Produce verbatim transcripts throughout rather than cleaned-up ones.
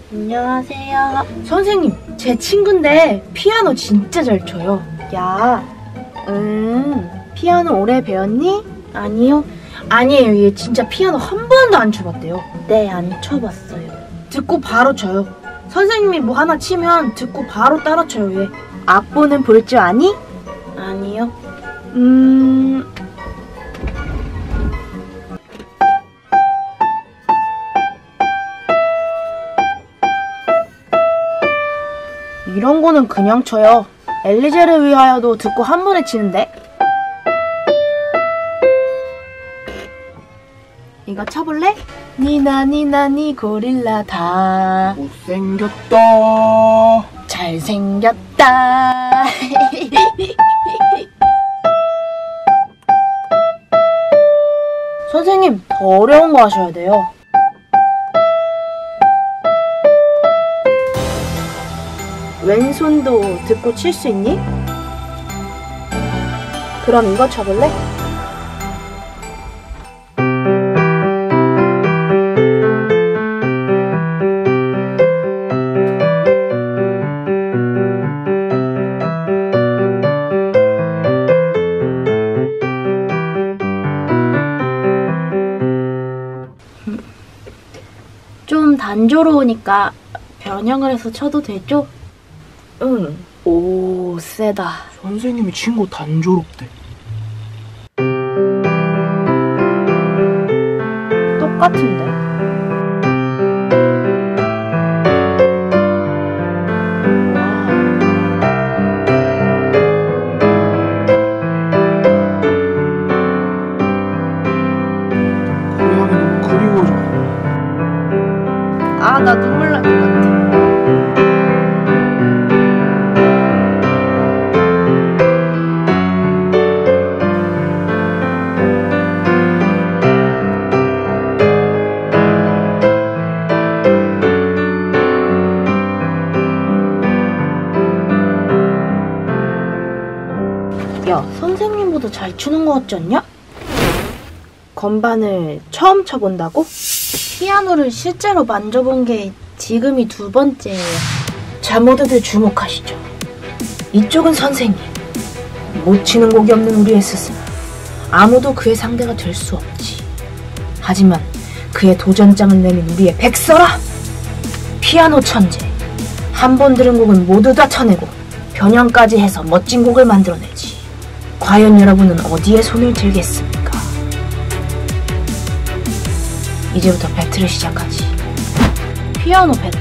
안녕하세요. 선생님, 제 친구인데 피아노 진짜 잘 쳐요. 야, 음, 피아노 오래 배웠니? 아니요. 아니에요. 얘 진짜 피아노 한 번도 안 쳐봤대요. 네, 안 쳐봤어요. 듣고 바로 쳐요. 선생님이 뭐 하나 치면 듣고 바로 따라 쳐요, 얘. 악보는 볼 줄 아니? 아니요. 음... 이런 거는 그냥 쳐요. 엘리제를 위하여도 듣고 한 번에 치는데. 이거 쳐볼래? 니나 니나 니 고릴라다. 못생겼다. 잘생겼다. 선생님, 더 어려운 거 하셔야 돼요. 왼손도 듣고 칠 수 있니? 그럼 이거 쳐볼래? 좀 단조로우니까 변형을 해서 쳐도 되죠? 응. 오, 세다. 선생님이 친 거 단조롭대. 똑같은데? 고양이 너무 그리워져. 아, 나 눈물 날 것 같아. 야, 선생님보다 잘 추는 것 같지 않냐? 건반을 처음 쳐본다고? 피아노를 실제로 만져본 게 지금이 두 번째예요. 자, 모두들 주목하시죠. 이쪽은 선생님. 못 치는 곡이 없는 우리의 스승. 아무도 그의 상대가 될 수 없지. 하지만 그의 도전장을 내민 우리의 백설아! 피아노 천재. 한 번 들은 곡은 모두 다 쳐내고 변형까지 해서 멋진 곡을 만들어내지. 과연 여러분은 어디에 손을 들겠습니까? 이제부터 배틀을 시작하지. 피아노 배틀.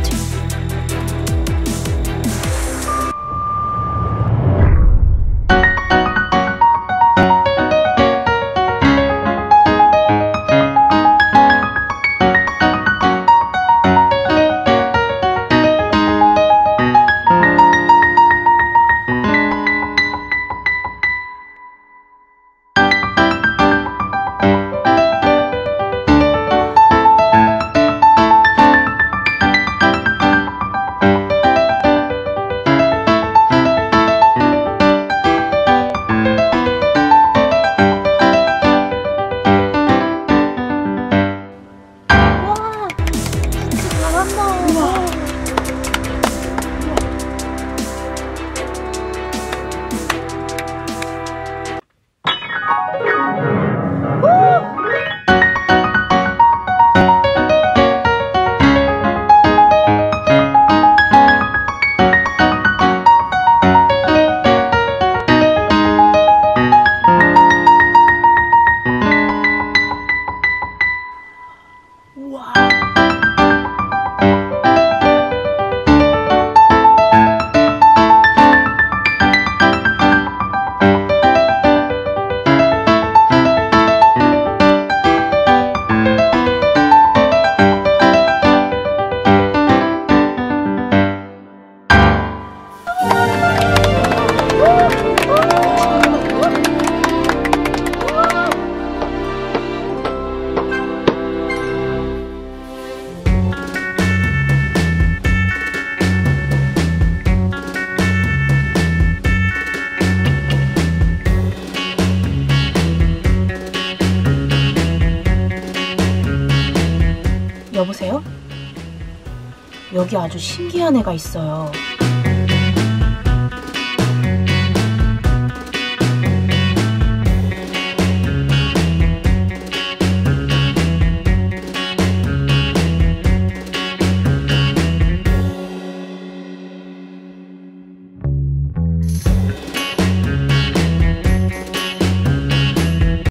우와. 여기 아주 신기한 애가 있어요.